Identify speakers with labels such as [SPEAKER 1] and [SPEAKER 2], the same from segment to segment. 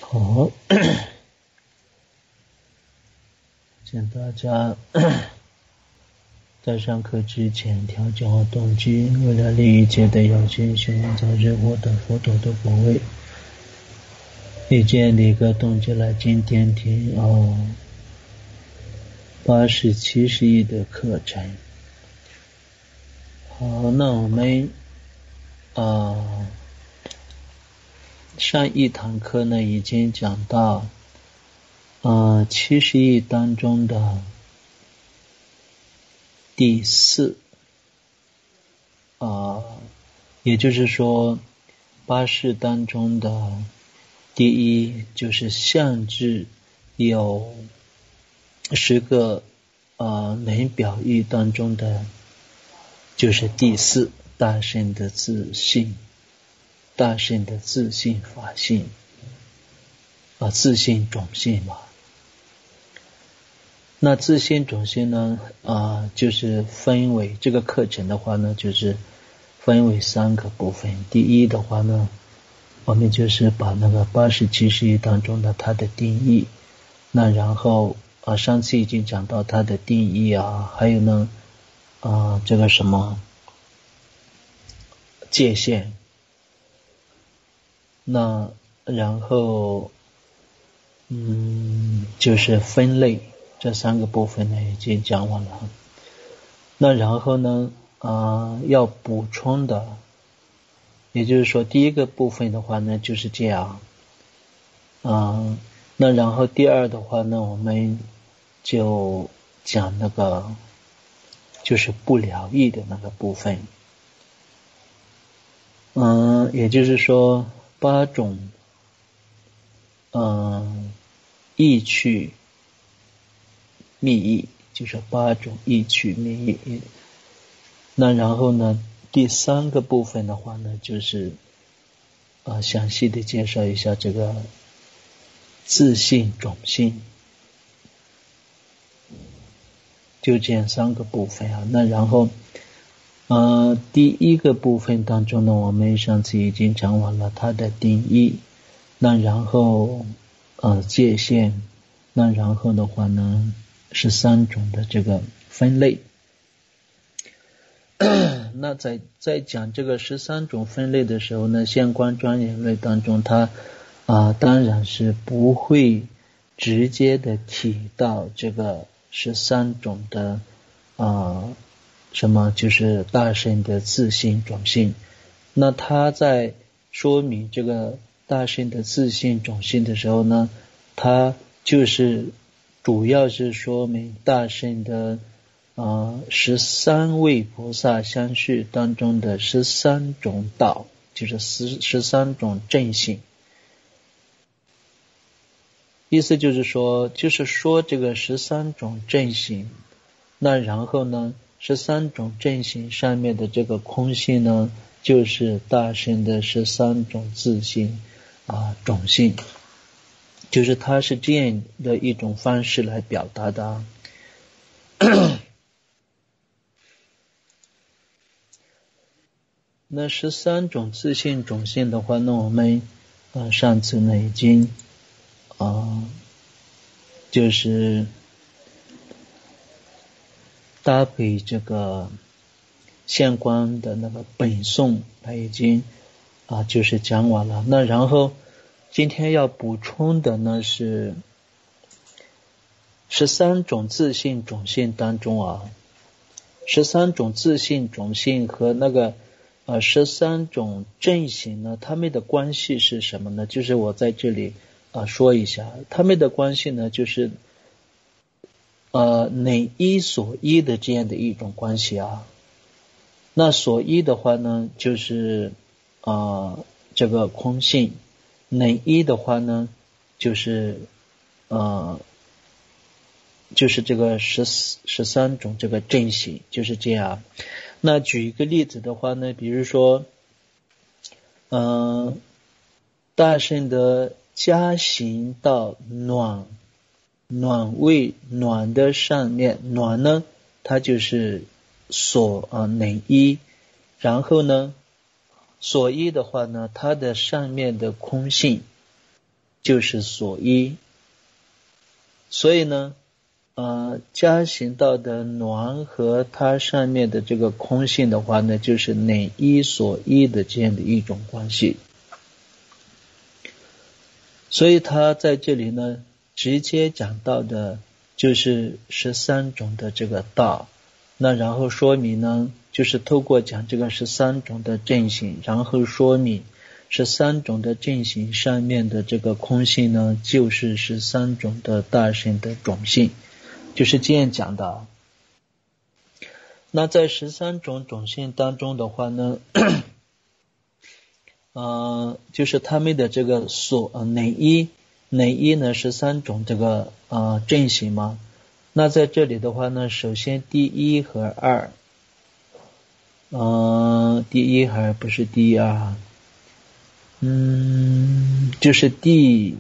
[SPEAKER 1] 好，请大家在上课之前调整好动机，为了利益界的有情学员早日获得佛陀的果位，以建立一个动机来今天听80、70亿的课程。好，那我们上一堂课呢已经讲到70亿当中的第4，也就是说80当中的第1，就是相智有10个能表意当中的就是第4，大圣的自信，大圣的自信法性自信种性嘛。那自信种性呢就是分为这个课程的话呢，就是分为3个部分。第一的话呢，我们就是把那个80、70亿当中的它的定义，那然后上次已经讲到它的定义还有呢这个什么界限，那然后就是分类，这3个部分呢已经讲完了。那然后呢要补充的，也就是说第一个部分的话呢就是这样那然后第2的话呢，我们就讲那个就是不疗愈的那个部分。也就是说8种意趣密意，就是8种意趣密意。那然后呢第3个部分的话呢，就是详细的介绍一下这个自信种性，就这样3个部分那然后第1个部分当中呢，我们上次已经讲完了它的定义，那然后界限，那然后的话呢13种的这个分类。那在讲这个13种分类的时候呢，相关专研类当中它当然是不会直接的提到这个13种的什么就是大圣的自信种性。那他在说明这个大圣的自信种性的时候呢，他就是主要是说明大圣的13位菩萨相续当中的13种道，就是13种正性。意思就是说这个13种正性，那然后呢13种正性上面的这个空性呢，就是大圣的13种自性种性，就是它是这样的一种方式来表达的那13种自性种性的话呢，我们上次呢已经就是搭配这个相关的那个本颂，它已经就是讲完了。那然后今天要补充的呢是13种自性种性当中13种自性种性和那个13种正性呢，它们的关系是什么呢？就是我在这里说一下，它们的关系呢就是能依所依的这样的一种关系那所依的话呢就是这个空性，能依的话呢就是这个13种这个正性，就是这样。那举一个例子的话呢，比如说大圣的加行到暖位，暖的上面，暖呢它就是所能依，然后呢所依的话呢，它的上面的空性就是所依。所以呢加行道的鸾和它上面的这个空性的话呢，就是哪一所依的这样的一种关系。所以他在这里呢直接讲到的就是13种的这个道，那然后说明呢就是透过讲这个13种的正行，然后说明13种的正行上面的这个空性呢就是13种的大乘的种性，就是这样讲的。那在13种种性当中的话呢就是他们的这个哪一呢13种这个正行嘛。那在这里的话呢，首先第一和二第一还不是第二就是第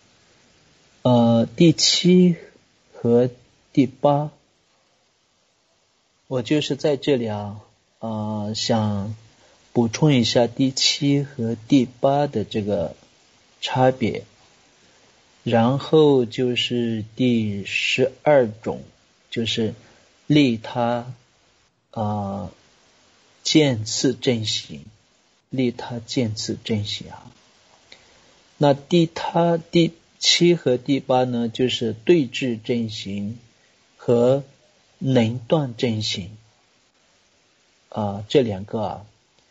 [SPEAKER 1] 7和第8，我就是在这里想补充一下第7和第8的这个差别。然后就是第12种，就是利他渐次正行，利他渐次正行那第7和第8呢，就是对治正行和能断正行这两个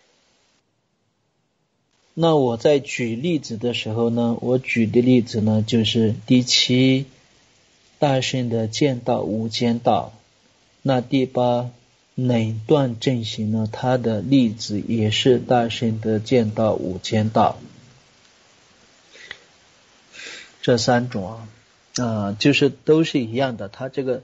[SPEAKER 1] 那我在举例子的时候呢，我举的例子呢就是第7大乘的见道无间道，那第8能断正行呢，它的例子也是大乘的见道无间道，这3种就是都是一样的，它这个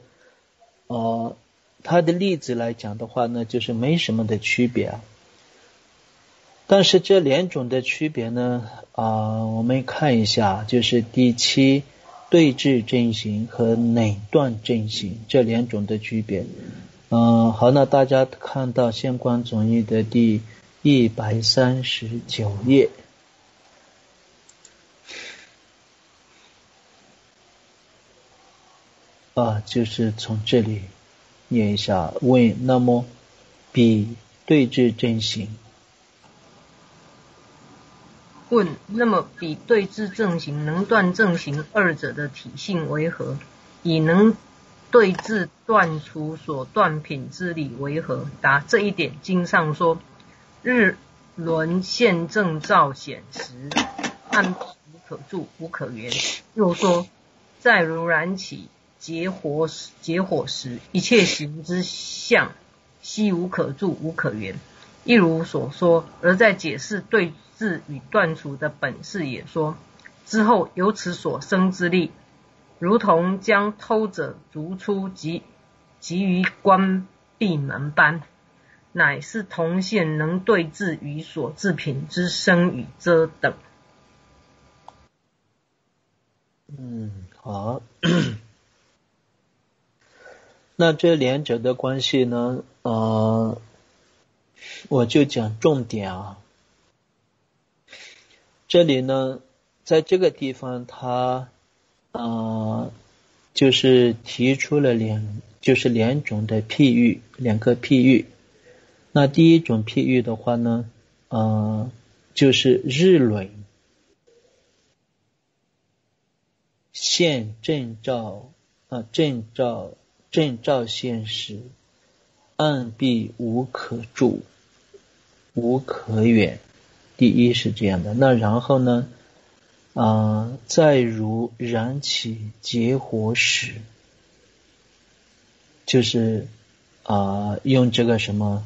[SPEAKER 1] 它的例子来讲的话呢，就是没什么的区别但是这两种的区别呢我们看一下，就是第7对治正行和能断正行这两种的区别好，那大家看到相关总义的第139页就是从这里念一下，问那么比对治正行
[SPEAKER 2] 问那么比对治正行能断正行二者的体性为何？以能对治断除所断品之理为何？答：这一点经上说，日轮现正照显时，暗无可住无可圆。又说，在如燃起结火时，一切行之相悉无可住无可圆。一如所说，而在解释对治与断除的本事也说，之后由此所生之力，如同将偷者逐出及于关闭门般，乃是同现能对治与所治品之生与遮等。
[SPEAKER 1] 好那这两者的关系呢我就讲重点这里呢在这个地方他就是提出了两种的譬喻，两个譬喻。那第一种譬喻的话呢就是日轮现正照现时，暗闭无可住无可远，第一是这样的。那然后呢再如燃起结火时，就是用这个什么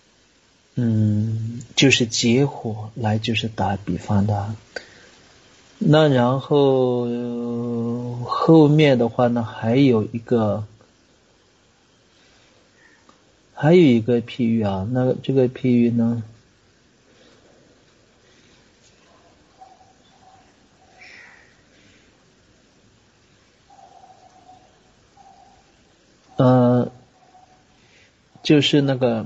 [SPEAKER 1] 就是结火来就是打比方的那然后后面的话呢还有一个譬喻那这个譬喻呢就是那个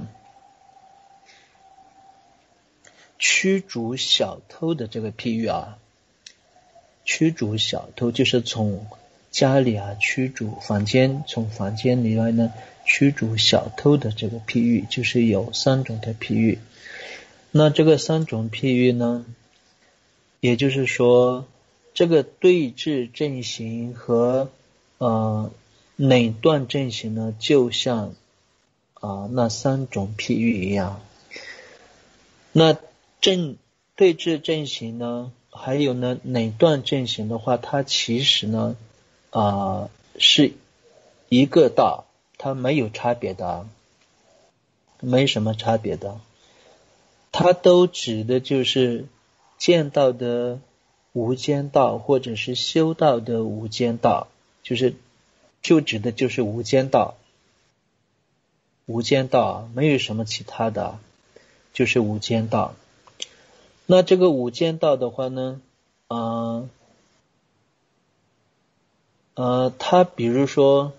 [SPEAKER 1] 驱逐小偷的这个譬喻驱逐小偷，就是从家里驱逐从房间里来呢驱逐小偷的这个譬喻，就是有3种的譬喻。那这个3种譬喻呢，也就是说这个对峙阵型和哪段阵型呢，就像那3种譬喻一样。那对峙阵型呢，还有呢哪段阵型的话，它其实呢是一个道，它没有差别的，没什么差别的，它都指的就是见道的无间道，或者是修道的无间道，就指的就是无间道，没有什么其他的，就是无间道。那这个无间道的话呢，它比如说，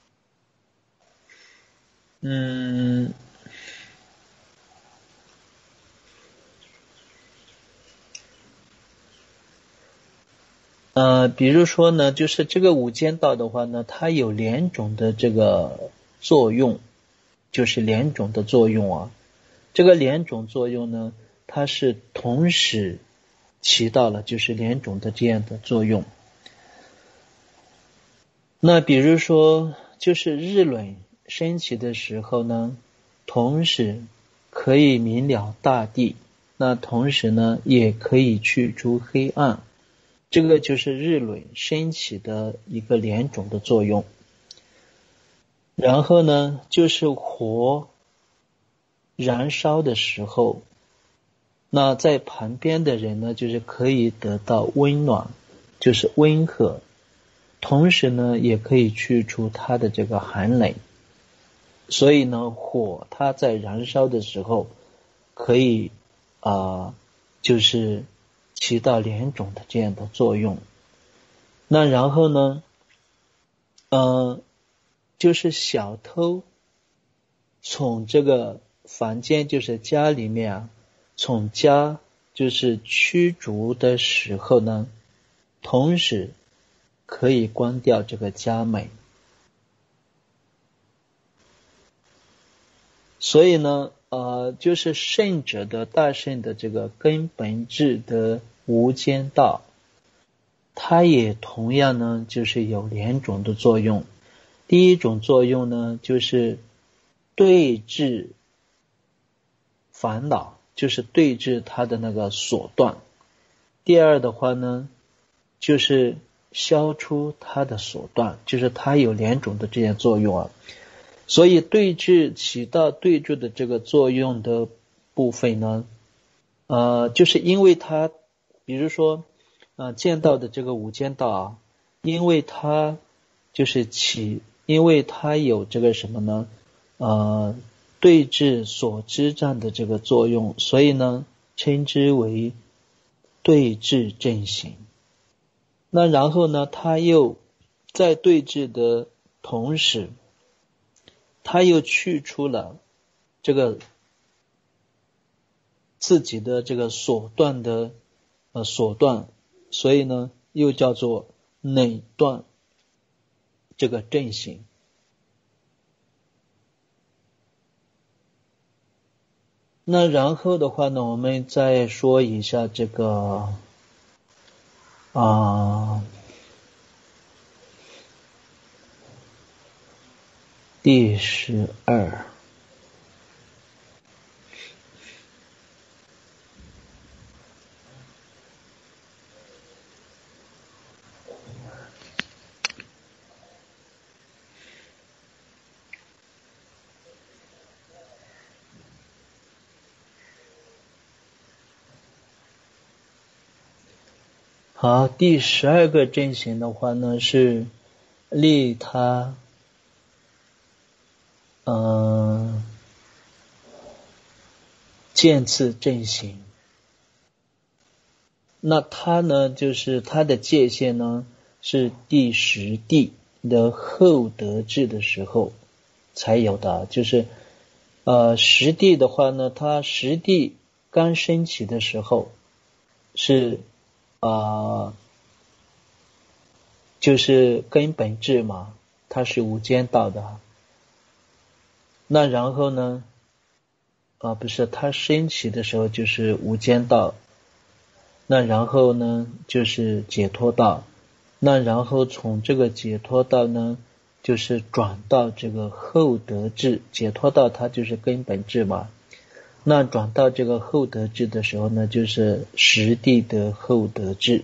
[SPEAKER 1] 比如说呢，就是这个无间道的话呢，它有2种的这个作用，就是2种的作用这个2种作用呢，它是同时起到了就是2种的这样的作用。那比如说，就是日轮升起的时候呢，同时可以明了大地，那同时呢，也可以去除黑暗。这个就是日轮升起的一个2种的作用。然后呢，就是火燃烧的时候，那在旁边的人呢，就是可以得到温暖，就是温和，同时呢，也可以去除它的这个寒冷。所以呢，火它在燃烧的时候，可以就是起到2种的这样的作用。那然后呢，就是小偷从这个房间，就是家里面从家就是驱逐的时候呢，同时可以关掉这个家门。所以呢，就是圣者的大圣的这个根本质的无间道，它也同样呢，就是有2种的作用。第一种作用呢，就是对治烦恼，就是对治它的那个所断。第二的话呢，就是消除它的所断，就是它有2种的这样作用所以对治起到对治的这个作用的部分呢，就是因为它，比如说见到的这个无间道因为它就是因为它有这个什么呢，对治所知障的这个作用，所以呢称之为对治正行。那然后呢，它又在对治的同时，他又去除了这个自己的这个所断的所断，所以呢又叫做内断这个正行。那然后的话呢，我们再说一下这个第12。好，第12个正行的话呢，是利他渐次正行。那它呢，就是它的界限呢，是第10地的后得智的时候才有的。就是10地的话呢，它10地刚升起的时候是就是根本智嘛，它是无间道的。那然后呢，不是，它升起的时候就是无间道，那然后呢就是解脱道，那然后从这个解脱道呢，就是转到这个后得智。解脱道它就是根本智嘛，那转到这个后得智的时候呢，就是实地的后得智。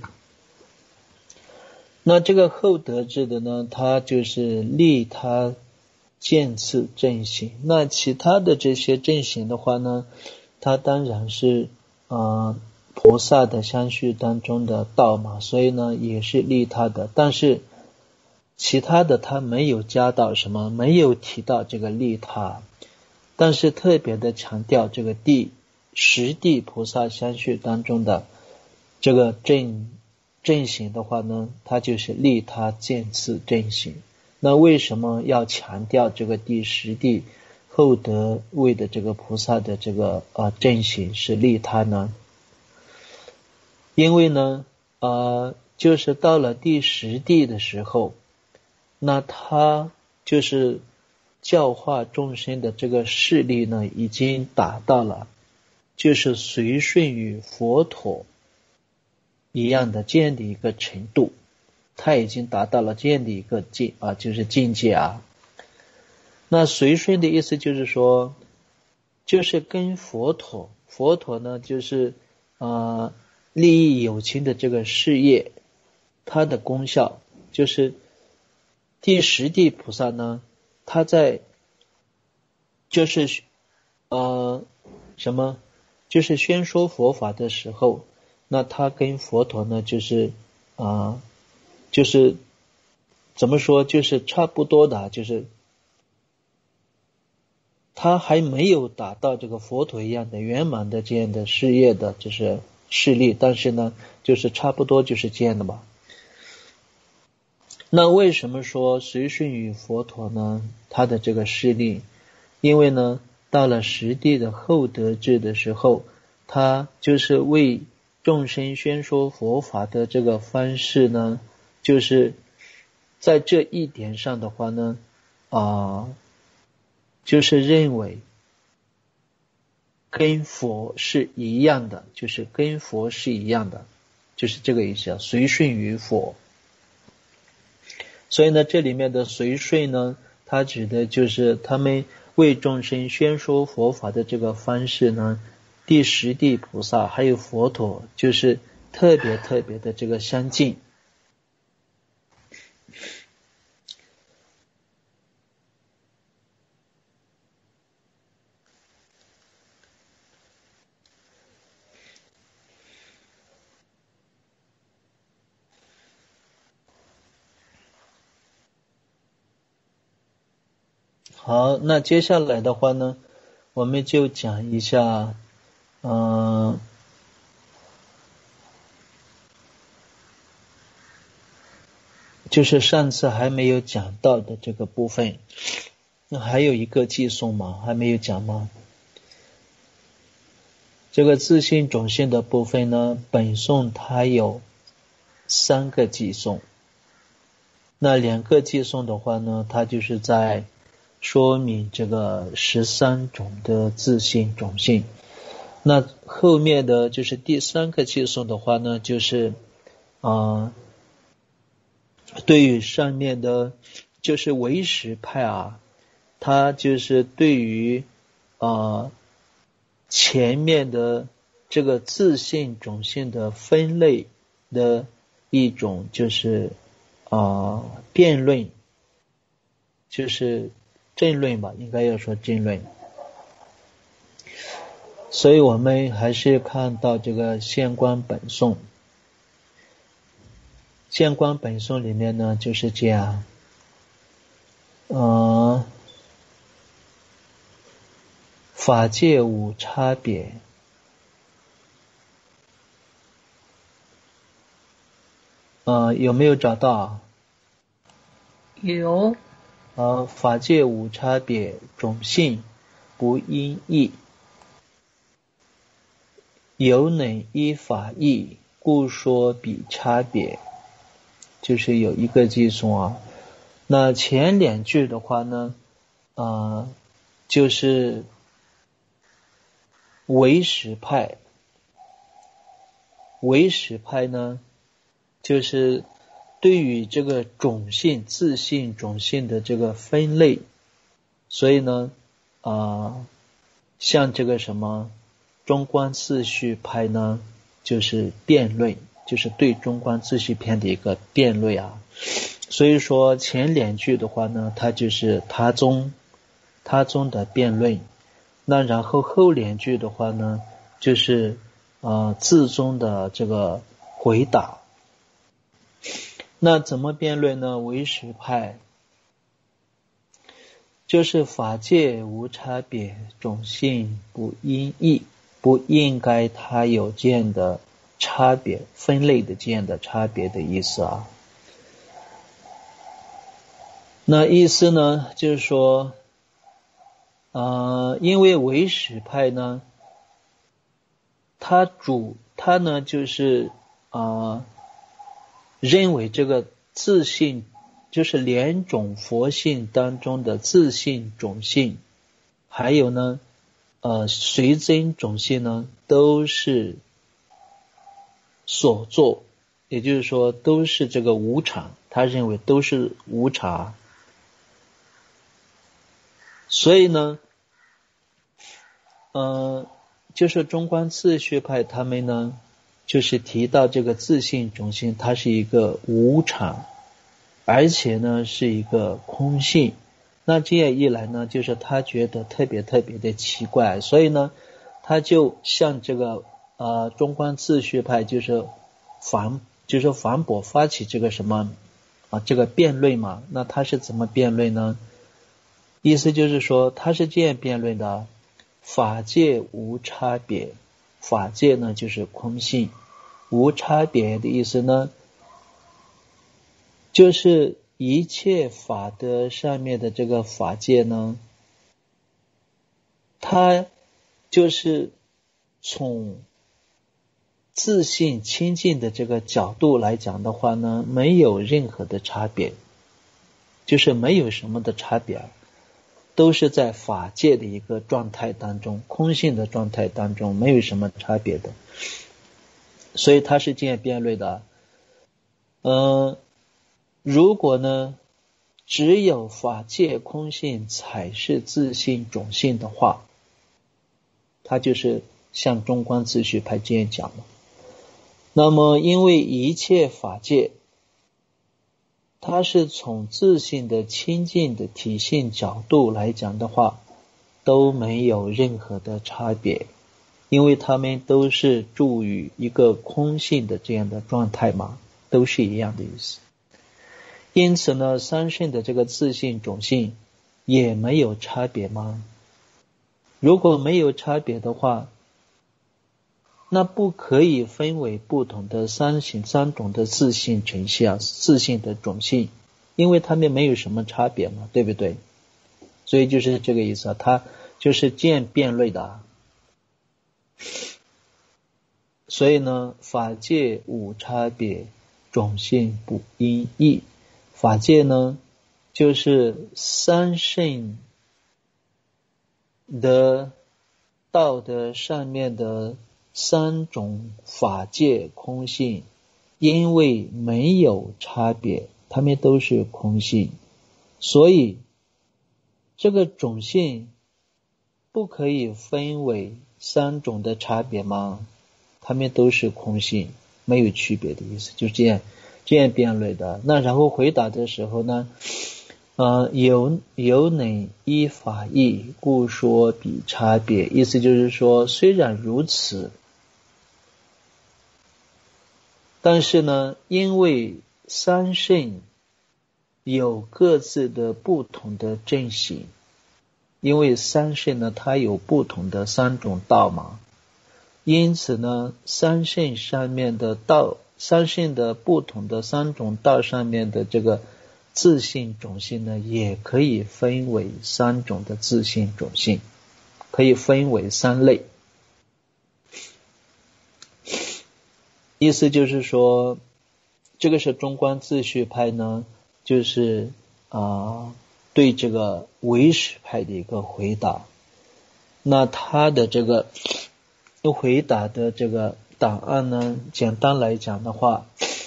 [SPEAKER 1] 那这个后得智的呢，它就是利他见次正行。那其他的这些正行的话呢，它当然是菩萨的相续当中的道嘛，所以呢也是利他的。但是其他的它没有加到什么，没有提到这个利他，但是特别的强调这个实地菩萨相续当中的这个正行的话呢，它就是利他见次正行。那为什么要强调这个实地后得位的这个菩萨的这个正行是利他呢？因为呢就是到了第十地的时候，那他就是教化众生的这个势力呢，已经达到了就是随顺于佛陀一样的这样的一个程度，他已经达到了这样的一个就是境界啊。那随顺的意思就是说，就是跟佛陀呢就是利益有情的这个事业，它的功效就是第十地菩萨呢，他在就是就是宣说佛法的时候，那他跟佛陀呢就是就是怎么说，就是差不多的，就是他还没有达到这个佛陀一样的圆满的这样的事业的就是势力，但是呢就是差不多就是这样的吧。那为什么说随顺于佛陀呢？他的这个势力，因为呢到了实地的后得智的时候，他就是为众生宣说佛法的这个方式呢，就是在这一点上的话呢就是认为跟佛是一样的，就是跟佛是一样的，就是这个意思随顺于佛。所以呢这里面的随顺呢，它指的就是他们为众生宣说佛法的这个方式呢，第十地菩萨还有佛陀就是特别的这个相近。好，那接下来的话呢，我们就讲一下就是上次还没有讲到的这个部分。那还有一个寄颂吗？还没有讲吗？这个自性种性的部分呢，本颂它有3个寄颂，那2个寄颂的话呢，它就是在说明这个13种的自性种性。那后面的就是第3个寄颂的话呢，就是对于上面的就是唯识派他就是对于前面的这个自性种性的分类的一种就是辩论，就是争论吧，应该要说争论。所以我们还是看到这个现观本颂。现观本颂里面呢就是这样法界无差别，有没有找到？
[SPEAKER 2] 有。
[SPEAKER 1] 法界无差别，种性不因异，犹能依法义，故说彼差别。 就是有一个计算啊。那前两句的话呢，就是唯识派。唯识派呢，就是对于这个种性、自性、种性的这个分类，所以呢，像这个什么中观次序派呢，就是辩论，就是对中观次序篇的一个辩论啊。所以说前两句的话呢，它就是他宗的辩论，那然后后两句的话呢，就是自宗的这个回答。那怎么辩论呢？唯识派就是法界无差别，种性不因异，不应该它有这样的差别，分类的这样的差别的意思啊。那意思呢，就是说，因为唯识派呢，他呢就是认为这个自性就是两种佛性当中的自性种性，还有呢随增种性呢，都是所作，也就是说都是这个无常，他认为都是无常。所以呢就是中观次序派他们呢就是提到这个自性种性，它是一个无常，而且呢是一个空性。那这样一来呢，就是他觉得特别特别的奇怪，所以呢他就向这个中观次序派就是反驳发起这个什么这个辩论嘛。那他是怎么辩论呢？意思就是说他是这样辩论的：法界无差别，法界呢就是空性，无差别的意思呢，就是一切法的上面的这个法界呢，它就是从自性清净的这个角度来讲的话呢，没有任何的差别，就是没有什么的差别，都是在法界的一个状态当中，空性的状态当中，没有什么差别的。所以他是这样辩论的。如果呢只有法界空性才是自性种性的话，他就是像中观次序派这样讲的。那么因为一切法界它是从自性的清净的体性角度来讲的话，都没有任何的差别，因为他们都是住于一个空性的这样的状态嘛，都是一样的意思。因此呢，三圣的这个自性种性也没有差别吗？如果没有差别的话，那不可以分为不同的三种的自性呈现，自性的种性，因为它们没有什么差别嘛，对不对？所以就是这个意思，他就是这样辩论的。所以呢，法界无差别，种性不因异。法界呢，就是三圣的道德上面的三种法界空性，因为没有差别，它们都是空性，所以这个种性不可以分为三种的差别吗？它们都是空性，没有区别的意思，就这样辩论的。那然后回答的时候呢，有乃依法义，故说彼差别。意思就是说，虽然如此，但是呢，因为三圣有各自的不同的正行，因为三圣呢，它有不同的三种道嘛，因此呢，三圣上面的道，三圣的不同的三种道上面的这个自性种性呢，也可以分为三种的自性种性，可以分为三类。意思就是说， 这个是中观秩序派呢，就是对这个唯识派的一个回答。那他的这个回答的这个答案呢，简单来讲的话，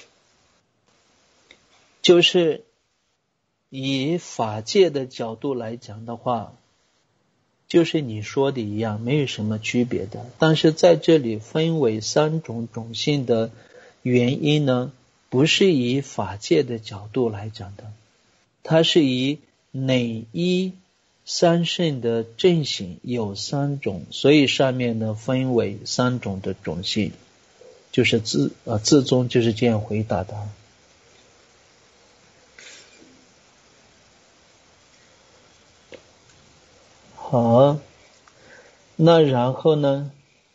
[SPEAKER 1] 就是以法界的角度来讲的话，就是你说的一样，没有什么区别的。但是在这里分为三种种性的原因呢，不是以法界的角度来讲的，它是以哪一三圣的正性有三种，所以上面呢分为三种的种性，就是自宗就是这样回答的。好，那然后呢？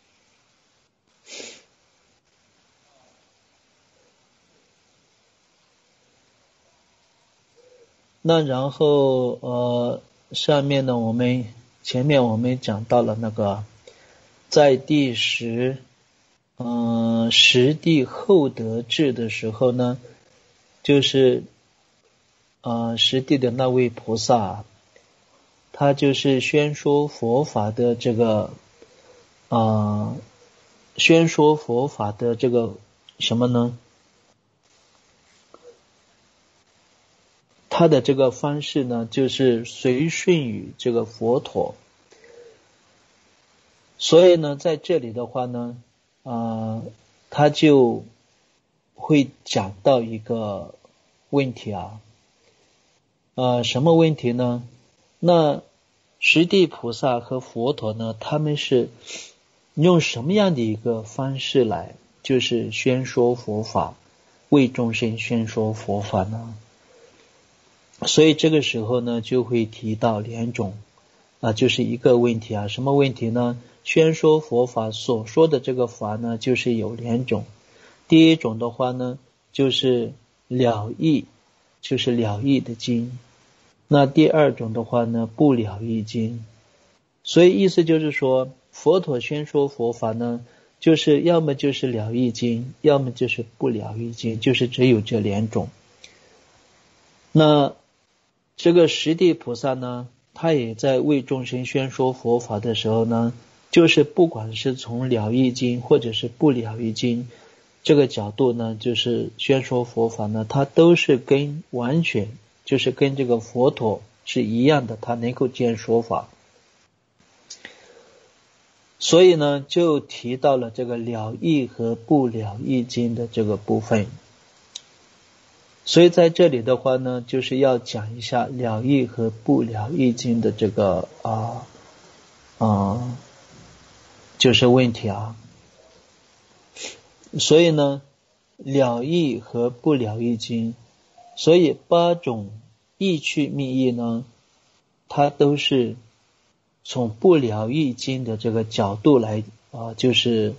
[SPEAKER 1] 那然后上面呢，前面我们讲到了那个在第十地厚德智的时候呢，就是十地的那位菩萨，他就是宣说佛法的这个宣说佛法的这个什么呢？他的这个方式呢，就是随顺于这个佛陀。所以呢，在这里的话呢，他就会讲到一个问题什么问题呢？那十地菩萨和佛陀呢，他们是用什么样的一个方式来就是宣说佛法，为众生宣说佛法呢？所以这个时候呢，就会提到两种就是一个问题什么问题呢？宣说佛法所说的这个法呢，就是有两种。第一种的话呢，就是了义，就是了义的经。那第二种的话呢，不了义经。所以意思就是说，佛陀宣说佛法呢，就是要么就是了义经，要么就是不了义经，就是只有这两种。那这个十地菩萨呢，他也在为众生宣说佛法的时候呢，就是不管是从了义经或者是不了义经这个角度呢，就是宣说佛法呢，他都是完全就是跟这个佛陀是一样的，他能够这样说法。所以呢，就提到了这个了义和不了义经的这个部分。所以在这里的话呢，就是要讲一下了义和不了义经的这个就是问题所以呢，了义和不了义经，所以八种意趣密意呢，它都是从不了义经的这个角度来就是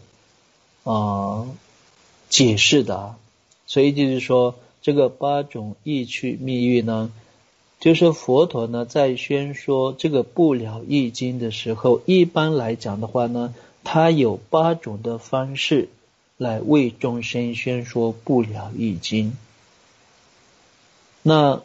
[SPEAKER 1] 解释的所以就是说，这个八种意趣密意呢，就是佛陀呢在宣说这个不了义经的时候，一般来讲的话呢，他有八种的方式来为众生宣说不了义经。那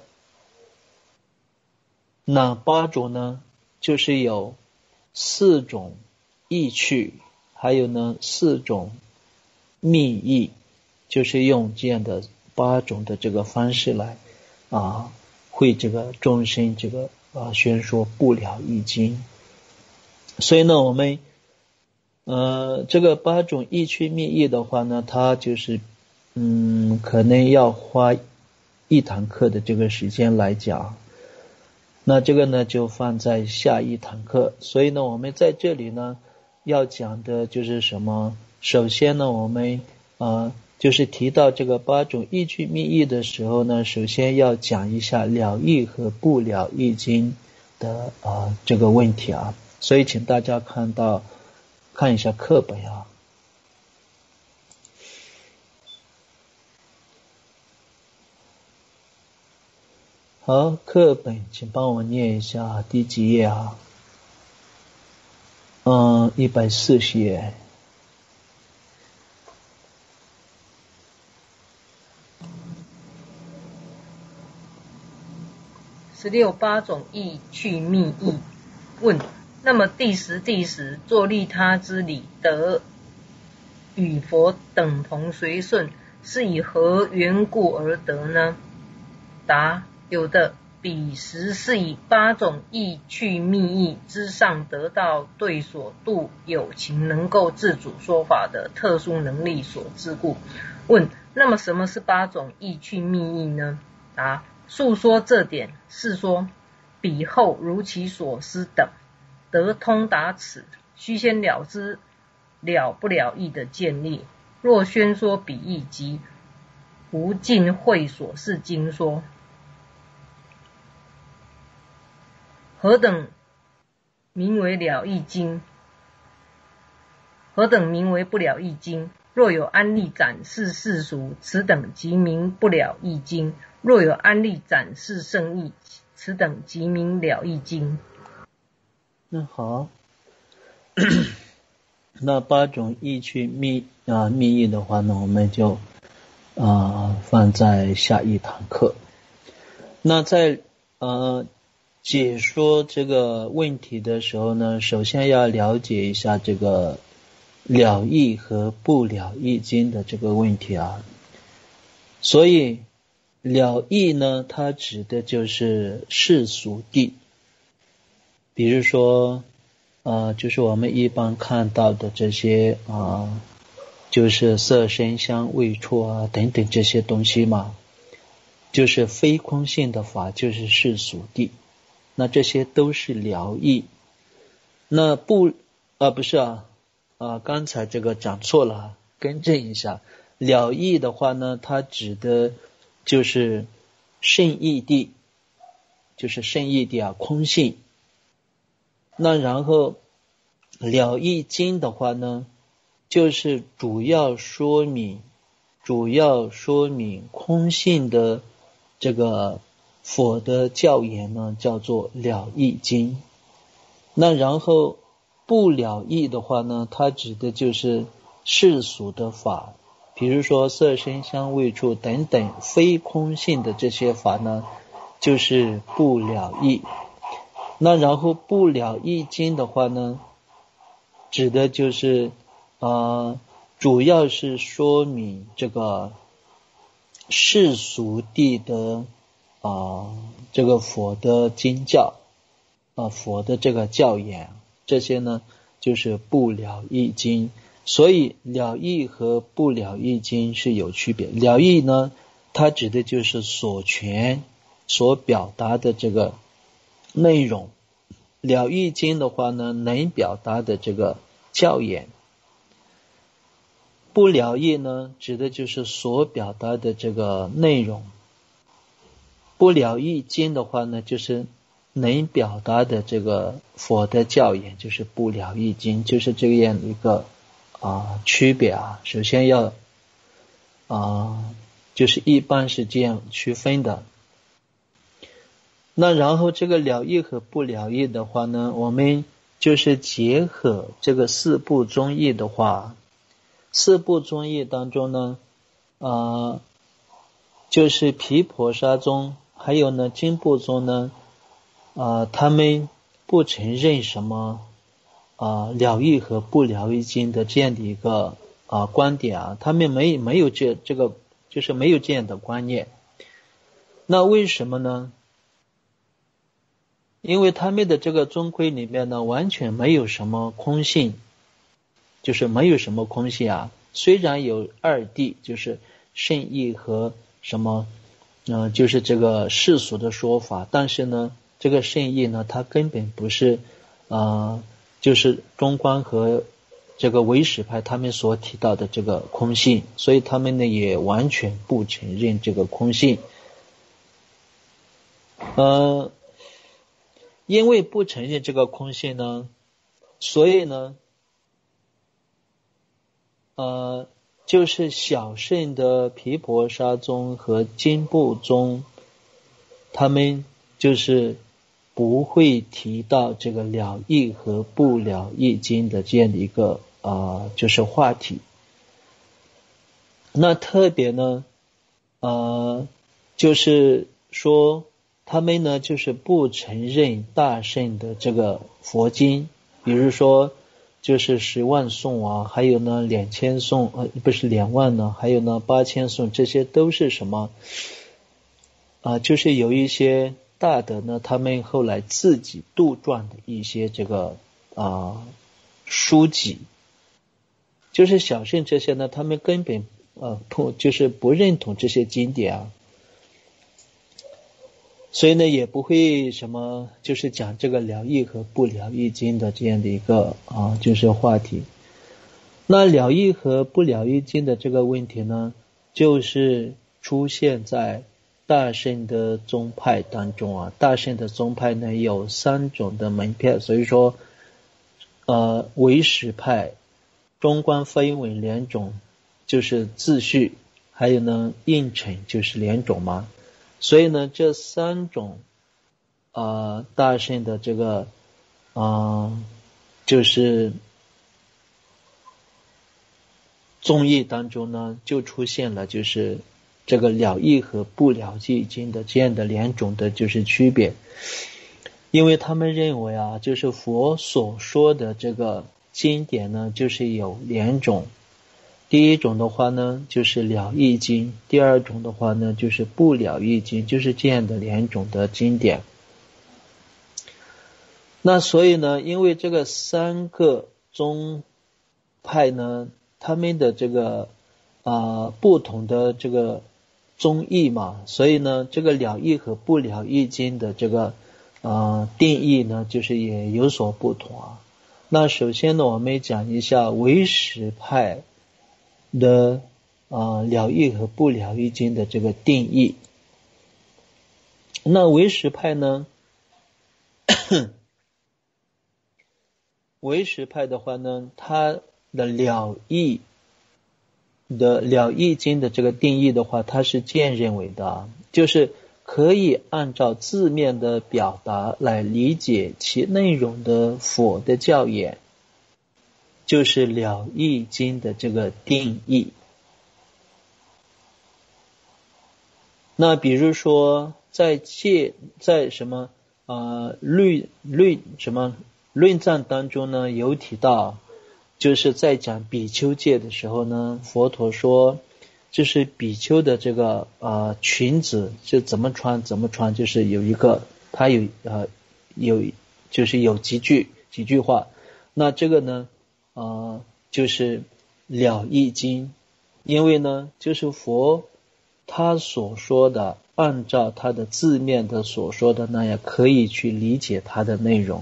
[SPEAKER 1] 哪八种呢？就是有四种意趣，还有呢四种密意，就是用这样的八种的这个方式来会这个众生这个宣说不了义经。所以呢，我们这个八种意趣密意的话呢，它就是可能要花一堂课的这个时间来讲。那这个呢就放在下一堂课。所以呢，我们在这里呢要讲的就是什么？首先呢，我们就是提到这个八种意趣密意的时候呢，首先要讲一下了义和不了义经的这个问题所以请大家看一下课本好，课本请帮我念一下第几页140页。
[SPEAKER 2] 16八种意趣密意。问：那么第十作利他之理得与佛等同随顺，是以何缘故而得呢？答：有的。彼时是以8种意趣密意之上得到对所度有情能够自主说法的特殊能力所致故。问：那么什么是8种意趣密意呢？答：述说这点是说，彼后如其所思等，得通达此，须先了知了不了义的建立。若宣说彼义即无尽会所是经说，何等名为了义经？何等名为不了义经？若有安立展示世俗，此等即名不了义经；若有安立展示圣义，此等即名了义经。
[SPEAKER 1] 那好，那8种意趣密意的话呢，我们就放在下一堂课。那在解说这个问题的时候呢，首先要了解一下这个了义和不了义经的这个问题啊。所以了义呢，它指的就是世俗谛，比如说就是我们一般看到的这些就是色声香味触等等这些东西嘛，就是非空性的法，就是世俗谛。那这些都是了义。那不是刚才这个讲错了，更正一下。了义的话呢，它指的就是圣义谛，就是圣义谛空性。那然后了义经的话呢，就是主要说明空性的这个佛的教言呢，叫做了义经。那然后不了义的话呢，它指的就是世俗的法，比如说色声香味触等等非空性的这些法呢，就是不了义。那然后不了义经的话呢，指的就是主要是说明这个世俗谛的这个佛的经教佛的这个教言，这些呢就是不了义经。所以了义和不了义经是有区别。了义呢，它指的就是所权所表达的这个内容，了义经的话呢，能表达的这个教言。不了义呢，指的就是所表达的这个内容。不了义经的话呢，就是能表达的这个佛的教言，就是不了义经，就是这样一个区别啊。首先要就是一般是这样区分的。那然后这个了义和不了义的话呢，我们就是结合这个四部宗义的话，四部宗义当中呢就是毗婆沙宗还有呢经部宗呢他们不承认什么了义和不了义经的这样的一个观点啊，他们没有这个就是没有这样的观念。那为什么呢？因为他们的这个宗规里面呢，完全没有什么空性，就是没有什么空性啊。虽然有二谛，就是圣义和什么就是这个世俗的说法，但是呢这个圣义呢，它根本不是就是中观和这个唯识派他们所提到的这个空性，所以他们呢也完全不承认这个空性。因为不承认这个空性呢，所以呢就是小乘的毗婆沙宗和经部宗，他们就是不会提到这个了义和不了义经的这样的一个就是话题。那特别呢就是说他们呢就是不承认大乘的这个佛经，比如说就是10万颂啊，还有呢2000颂，不是2万呢，还有呢8000颂，这些都是什么就是有一些大德呢，他们后来自己杜撰的一些这个书籍，就是小乘这些呢，他们根本就是不认同这些经典啊，所以呢也不会什么就是讲这个了义和不了义经的这样的一个就是话题。那了义和不了义经的这个问题呢，就是出现在大乘的宗派当中啊。大乘的宗派呢有3种的门派，所以说唯识派、中观分为2种，就是自序，还有呢应成，就是2种嘛。所以呢这3种大乘的这个就是宗义当中呢，就出现了就是这个了义和不了义经的这样的2种的就是区别。因为他们认为就是佛所说的这个经典呢，就是有2种。第一种的话呢就是了义经，第二种的话呢就是不了义经，就是这样的2种的经典。那所以呢，因为这个3个宗派呢，他们的这个不同的这个宗义嘛，所以呢这个了义和不了义经的这个定义呢就是也有所不同啊。那首先呢我们讲一下唯识派的了义和不了义经的这个定义。那唯识派呢唯识派的话呢，它的了义经的这个定义的话，它是这样认为的，就是可以按照字面的表达来理解其内容的佛的教言，就是了义经的这个定义。那比如说在什么论赞当中呢，有提到就是在讲比丘戒的时候呢，佛陀说就是比丘的这个裙子就怎么穿，就是有一个它有就是有几句话。那这个呢就是了义经，因为呢就是佛他所说的按照他的字面的所说的那样可以去理解他的内容。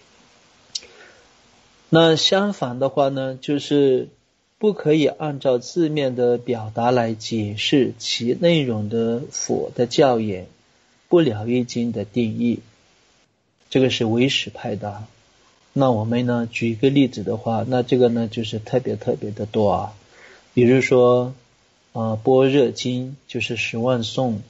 [SPEAKER 1] 那相反的话呢，就是不可以按照字面的表达来解释其内容的佛的教言，不了义经的定义，这个是唯识派的。那我们呢举一个例子的话，那这个呢就是特别的多啊。比如说般若经就是10万颂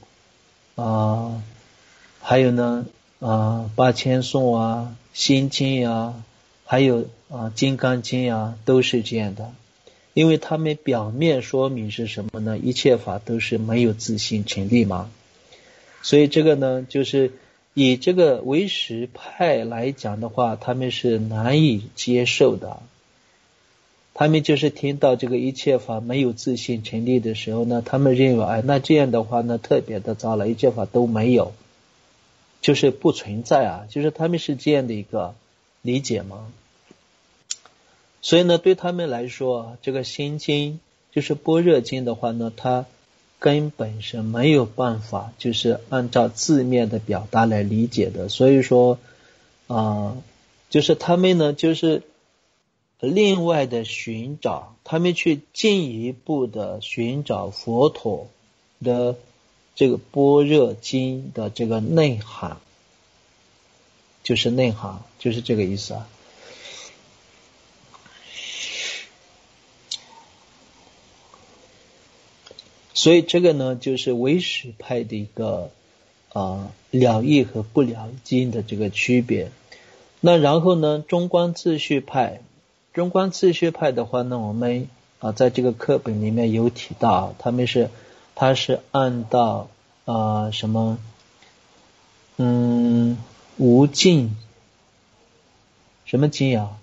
[SPEAKER 1] 还有呢8000颂心经还有金刚经都是这样的。因为他们表面说明是什么呢？一切法都是没有自性成立嘛。所以这个呢就是以这个唯识派来讲的话，他们是难以接受的。他们就是听到这个一切法没有自性成立的时候呢，他们认为那这样的话呢特别的糟了，一切法都没有，就是不存在就是他们是这样的一个理解嘛。所以呢对他们来说这个心经就是般若经的话呢，它根本是没有办法就是按照字面的表达来理解的。所以说就是他们呢就是另外的寻找，他们去进一步的寻找佛陀的这个般若经的这个内涵，就是这个意思所以这个呢就是唯识派的一个了义和不了经的这个区别。那然后呢中观自序派的话呢，我们在这个课本里面有提到，它是按照无尽，什么尽啊？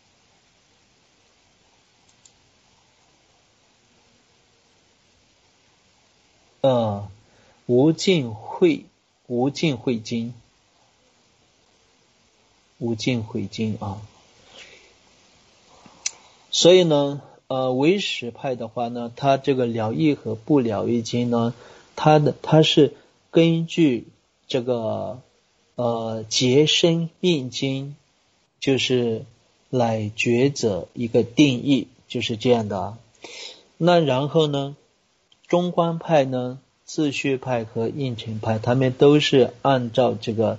[SPEAKER 1] 无尽慧经，无尽慧经啊。所以呢，唯识派的话呢，它这个了义和不了义经呢，它是根据这个结生命经，就是来抉择一个定义，就是这样的啊。那然后呢，中观派呢，自序派和应成派，他们都是按照这个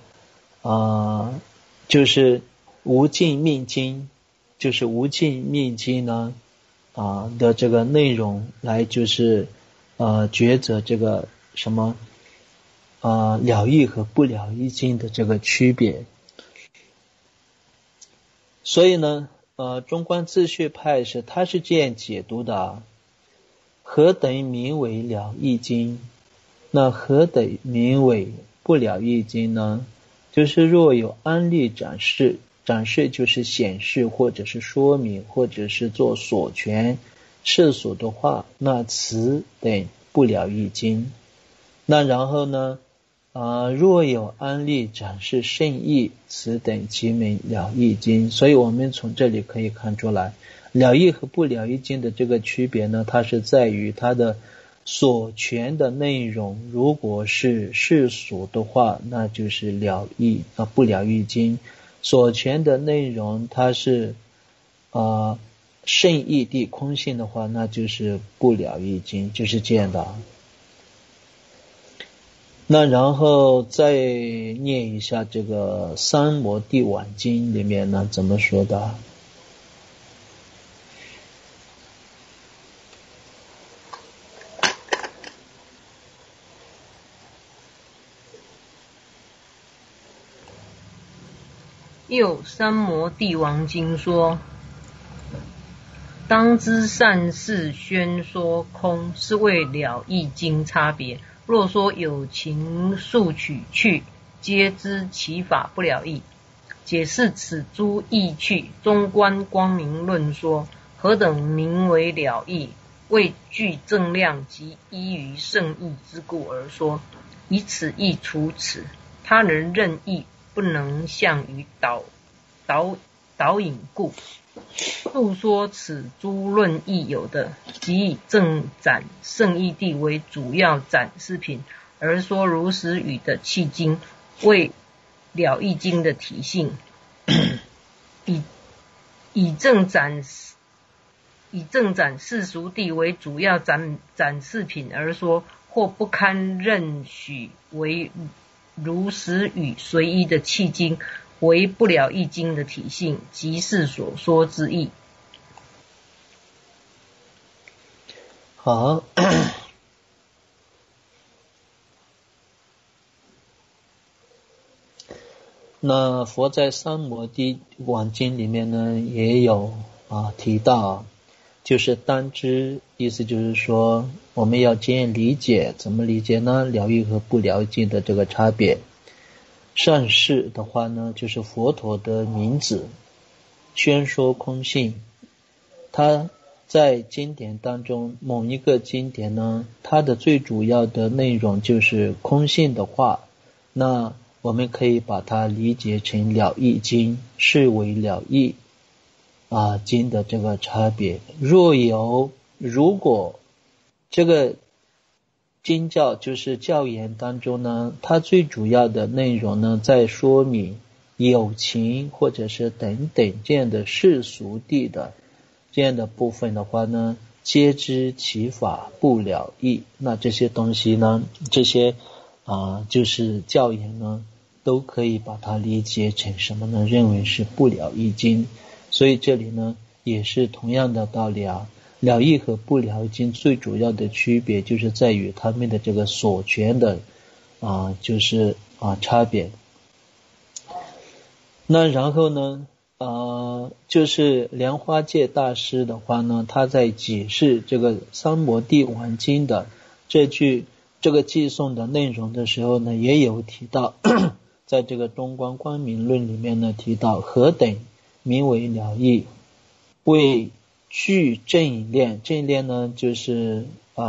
[SPEAKER 1] 就是无尽命经，就是无尽命经呢的这个内容来就是抉择这个什么了义和不了义经的这个区别。所以呢中观自序派他是这样解读的啊，何等名为了义经？那何等名为不了义经呢？就是若有案例展示就是显示或者是说明或者是做所权世俗的话，那此等不了义经。那然后呢若有案例展示圣意，此等即名了义经。所以我们从这里可以看出来，了义和不了义经的这个区别呢，它是在于它的所权的内容，如果是世俗的话，那就是了义不了义经；所权的内容它是圣义地空性的话，那就是不了义经，就是这样的。那然后再念一下这个三摩地挽经里面呢怎么说的？
[SPEAKER 2] 又三摩地王经说，当知善事宣说空，是为了义经差别。若说有情速取去，皆知其法不了义。解释此诸义趣，中观光明论说，何等名为了义？为具正量及依于圣义之故而说，以此义除此，他人任意不能向于导引故。述说此诸论义有的，即以正展圣义谛为主要展示品，而说如实语的契经为了义经的体性，以正展世俗谛为主要展示品而说，或不堪任许为如实语随意的契经为不了义经的体性，即是所说之意。
[SPEAKER 1] 好，那佛在三摩地挽经里面呢也有提到，就是当知，意思就是说我们要这样理解，怎么理解呢？了义和不了义的这个差别。善事的话呢，就是佛陀的名字，宣说空性。它在经典当中，某一个经典呢，它的最主要的内容就是空性的话，那我们可以把它理解成了义经，视为了义经的这个差别。如果这个经教就是教言当中呢，它最主要的内容呢，在说明有情或者是等等这样的世俗谛的这样的部分的话呢，皆知其法不了义。那这些东西呢，这些就是教言呢，都可以把它理解成什么呢？认为是不了义经。所以这里呢，也是同样的道理啊。了义和不了义经最主要的区别就是在于他们的这个所权的就是差别。那然后呢就是莲花戒大师的话呢，他在解释这个三摩地挽经的这个寄颂的内容的时候呢，也有提到在这个中观光明论里面呢提到，何等名为了义？为具正念。正念呢就是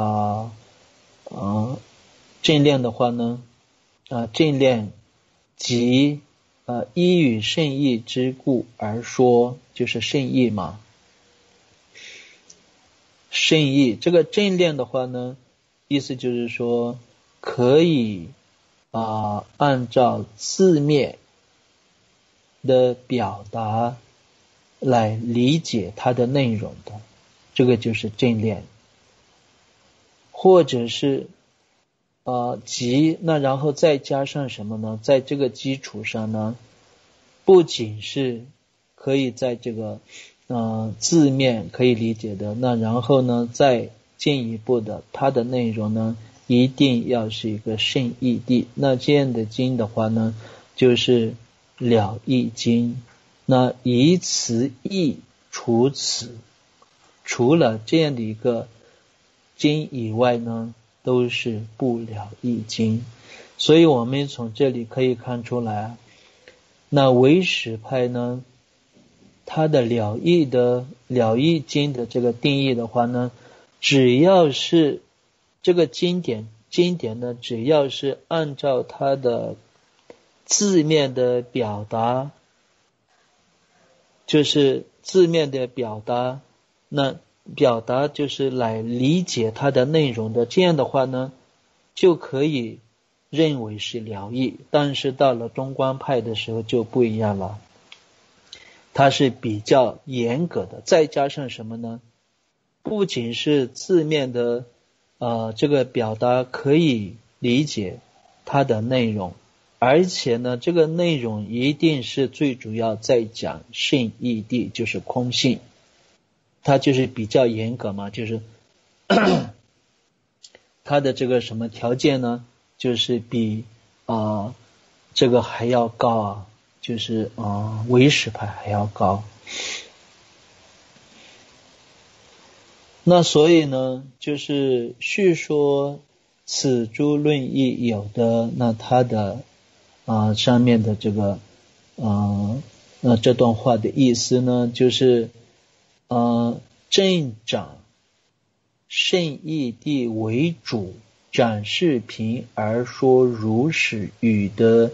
[SPEAKER 1] 正念的话呢正念即依与圣意之故而说，就是圣意嘛。圣意这个正念的话呢，意思就是说可以按照字面的表达来理解它的内容的，这个就是正念。或者是那然后再加上什么呢？在这个基础上呢，不仅是可以在这个字面可以理解的，那然后呢再进一步的，它的内容呢一定要是一个圣义谛。那这样的经的话呢，就是了义经。那以此义除此，除了这样的一个经以外呢，都是不了义经。所以我们从这里可以看出来，那唯识派呢，它的了义经的这个定义的话呢，只要是这个经典呢，只要是按照它的字面的表达，就是字面的表达，那表达就是来理解它的内容的，这样的话呢就可以认为是了义。但是到了中观派的时候就不一样了，它是比较严格的。再加上什么呢？不仅是字面的这个表达可以理解它的内容，而且呢这个内容一定是最主要在讲圣义谛，就是空性。它就是比较严格嘛，就是它的这个什么条件呢，就是比这个还要高就是唯识派还要高。那所以呢，就是叙说此诸论义有的，那它的上面的这个这段话的意思呢，就是正长圣义谛为主，展示平而说如实语的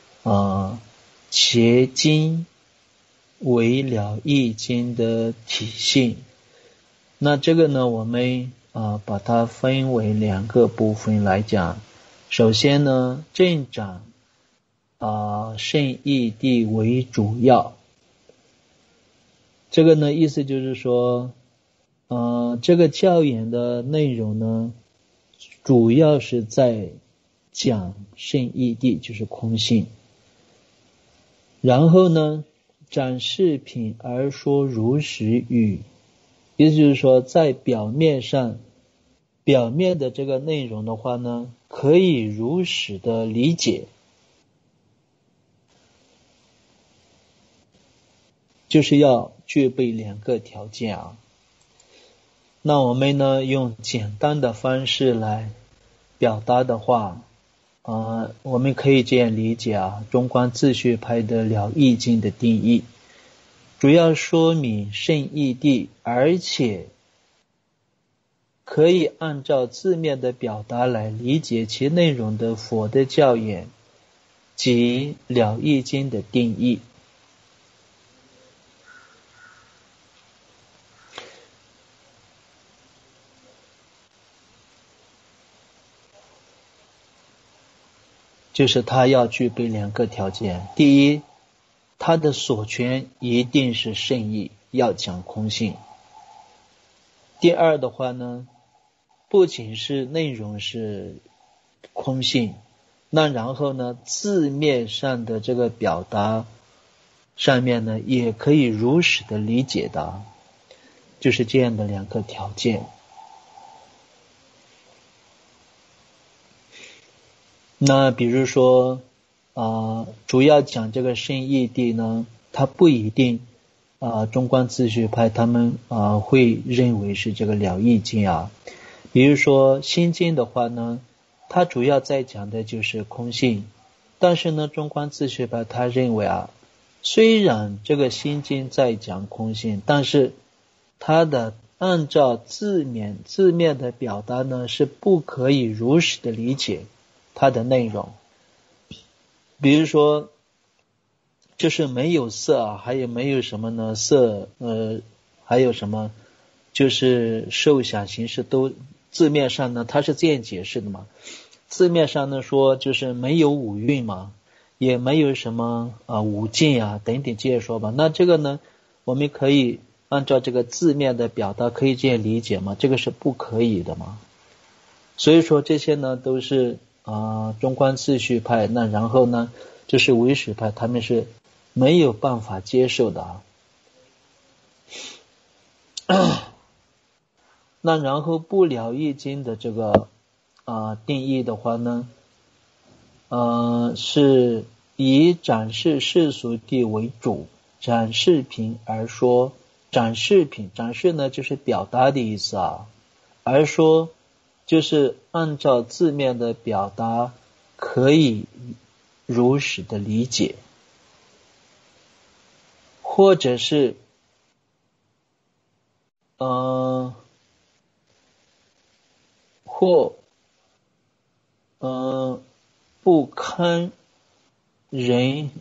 [SPEAKER 1] 结经为了义经的体性。那这个呢，我们把它分为两个部分来讲。首先呢，正长圣义谛为主要，这个呢意思就是说这个教言的内容呢主要是在讲圣义谛，就是空性。然后呢，展示品而说如实语，意思就是说在表面的这个内容的话呢，可以如实的理解，就是要具备两个条件那我们呢用简单的方式来表达的话我们可以这样理解中观自续派的了义经的定义，主要说明圣义谛，而且可以按照字面的表达来理解其内容的佛的教言及了义经的定义。就是他要具备两个条件，第一，他的所权一定是圣义，要讲空性。第二的话呢，不仅是内容是空性，那然后呢，字面上的这个表达上面呢，也可以如实的理解的，就是这样的两个条件。那比如说主要讲这个圣义谛呢，它不一定中观自续派他们会认为是这个了义经比如说心经的话呢，它主要在讲的就是空性， 但是呢，中观自续派他认为啊，虽然这个心经在讲空性，但是它的按照字面的表达呢，是不可以如实的理解它的内容。比如说就是没有色啊，还有没有什么呢？色还有什么就是受想行识都字面上呢，它是这样解释的嘛。字面上呢说就是没有五蕴嘛，也没有什么五境啊等等这些说吧。那这个呢，我们可以按照这个字面的表达可以这样理解吗？这个是不可以的嘛。所以说这些呢都是中观自续派，那然后呢就是唯识派他们是没有办法接受的那然后不了义经的这个定义的话呢，是以展示世俗谛为主，展示品而说。展示品，展示呢就是表达的意思啊，而说就是按照字面的表达可以如实的理解，或者是不堪人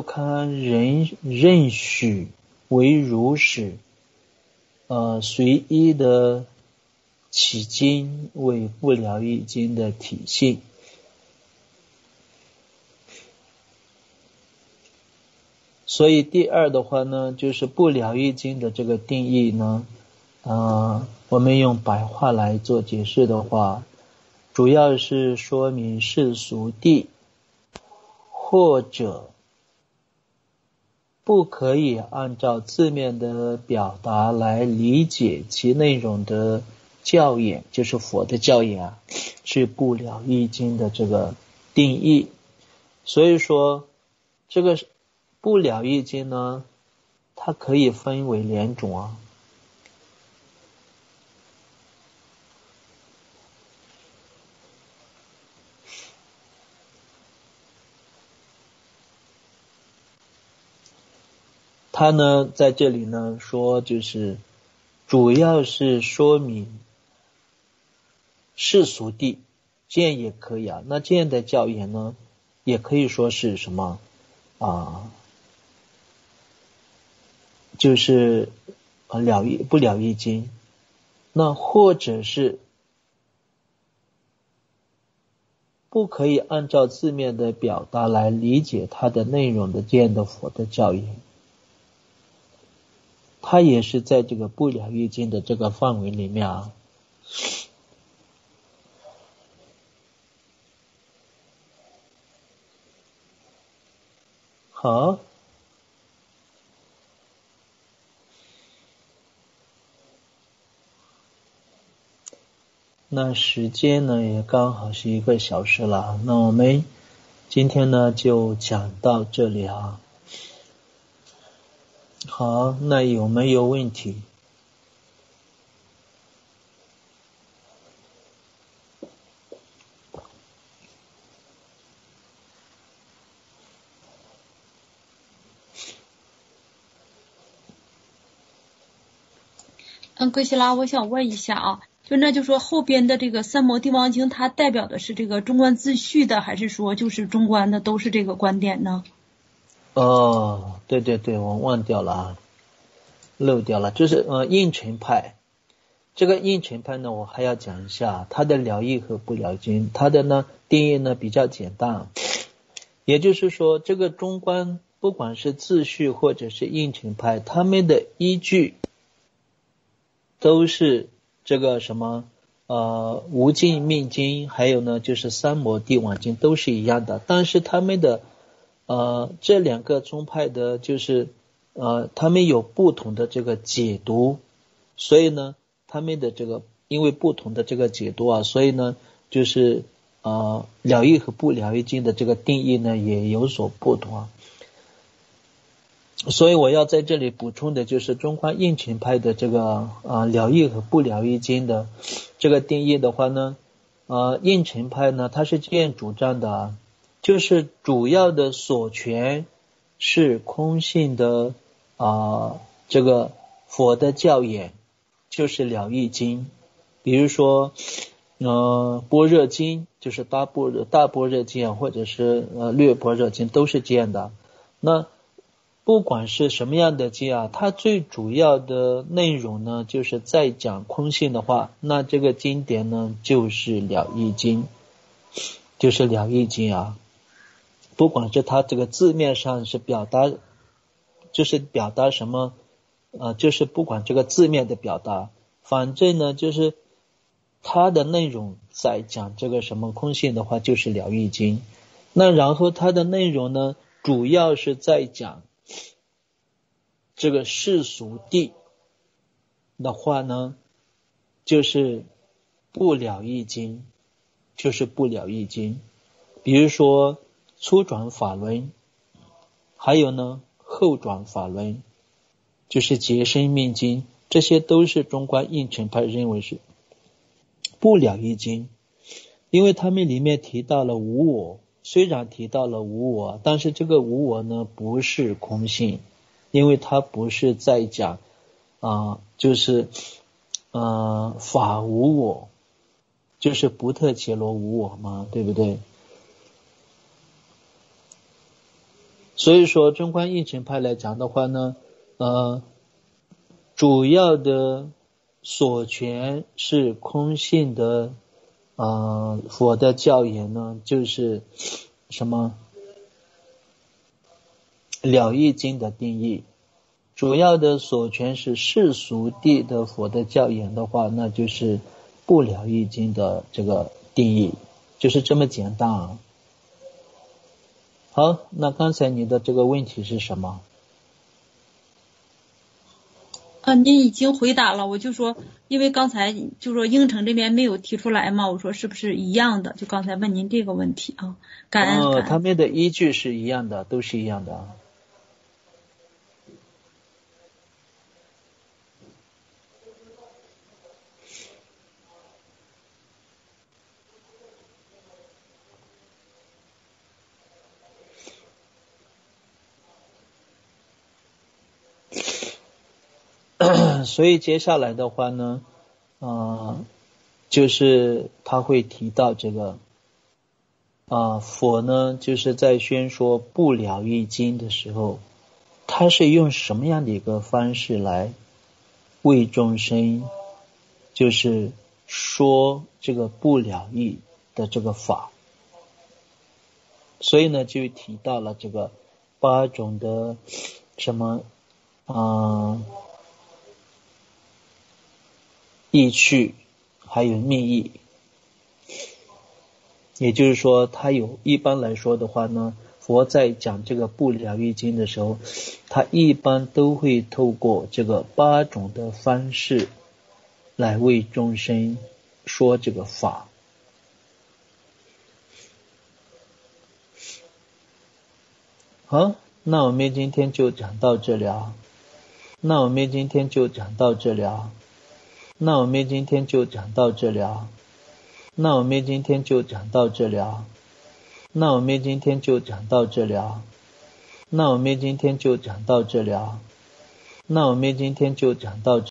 [SPEAKER 1] 认许为如实，随意的起经为不了义经的体性。所以第二的话呢，就是不了义经的这个定义呢，我们用白话来做解释的话，主要是说明世俗谛或者不可以按照字面的表达来理解其内容的教言，就是佛的教言啊，是不了义经的这个定义。所以说这个不了义经呢，它可以分为两种啊。他呢在这里呢说，就是主要是说明世俗谛，这样也可以啊。那这样的教言呢，也可以说是什么就是不了义经。那或者是不可以按照字面的表达来理解它的内容的这样的佛的教言，它也是在这个不了义经的这个范围里面啊。好，那时间呢也刚好是1个小时了，那我们今天呢就讲到这里啊。好，那有没有问题？
[SPEAKER 3] 哥西拉，我想问一下啊，就说后边的这个三摩地王经，它代表的是这个中观自续的，还是说就是中观的都是这个观点呢？
[SPEAKER 1] 对，我忘掉了啊，漏掉了，就是应成派。这个应成派呢，我还要讲一下它的了义和不了经，它的呢定义呢比较简单，也就是说这个中观不管是自续或者是应成派，他们的依据都是这个什么无尽命经，还有呢就是三摩地王经都是一样的，但是他们的这两个宗派的就是他们有不同的这个解读，所以呢他们的这个因为不同的这个解读啊，所以呢就是了义和不了义经的这个定义呢也有所不同啊。所以我要在这里补充的就是中观应成派的这个了义和不了义经的这个定义的话呢，应成派呢它是这样主张的就是主要的所权是空性的这个佛的教言，就是了义经。比如说般若经，就是大般若经或者是略般若经，都是这样的。那不管是什么样的经啊，它最主要的内容呢，就是在讲空性的话，那这个经典呢就是了义经，就是了义经啊。不管是它这个字面上是表达，就是表达什么就是不管这个字面的表达，反正呢就是它的内容在讲这个什么空性的话，就是了义经。那然后它的内容呢，主要是在讲这个世俗谛的话呢，就是不了义经，就是不了义经。比如说初转法轮，还有呢后转法轮，就是结生命经，这些都是中观应成派认为是不了义经。因为他们里面提到了无我，虽然提到了无我，但是这个无我呢不是空性，因为它不是在讲就是法无我，就是不特伽罗无我嘛，对不对？所以说中观应成派来讲的话呢主要的所权是空性的佛的教言呢，就是什么了义经的定义。主要的所权是世俗谛的佛的教言的话，那就是不了义经的这个定义，就是这么简单啊。好，那刚才你的这个问题是什么？
[SPEAKER 3] 您已经回答了，我就说，因为刚才就说应成这边没有提出来嘛，我说是不是一样的？就刚才问您这个问题啊，感恩。
[SPEAKER 1] 他们的依据是一样的，都是一样的啊。所以接下来的话呢就是他会提到这个佛呢就是在宣说不了义经的时候，他是用什么样的一个方式来为众生就是说这个不了义的这个法。所以呢就提到了这个8种的什么意趣还有密意。也就是说他一般来说的话呢，佛在讲这个不了义经的时候，他一般都会透过这个8种的方式来为众生说这个法。好，那我们今天就讲到这里啊。那我们今天就讲到这里啊。那我们今天就讲到这里啊。那我们今天就讲到这里啊。那我们今天就讲到这里啊。那我们今天就讲到这里啊。那我们今天就讲到这里。